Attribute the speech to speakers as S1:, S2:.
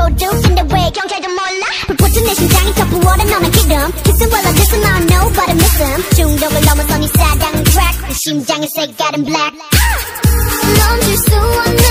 S1: 도둑인데 왜 경찰도 몰라 불붙은 내 심장이 더 부어라 너는 기름 Kissing while I listen I know but I miss him 중독을 넘어선 이 사랑 트랙 내 심장의 색깔은 black 넌 줄 수 없는